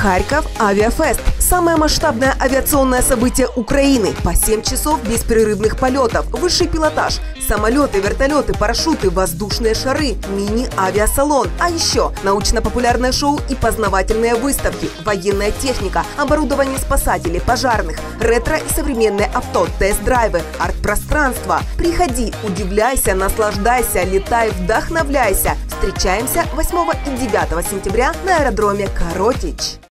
Харьков Авиафест – самое масштабное авиационное событие Украины. По 7 часов беспрерывных полетов, высший пилотаж, самолеты, вертолеты, парашюты, воздушные шары, мини-авиасалон. А еще научно-популярное шоу и познавательные выставки, военная техника, оборудование спасателей, пожарных, ретро и современные авто, тест-драйвы, арт-пространство. Приходи, удивляйся, наслаждайся, летай, вдохновляйся. Встречаемся 8 и 9 сентября на аэродроме Коротич.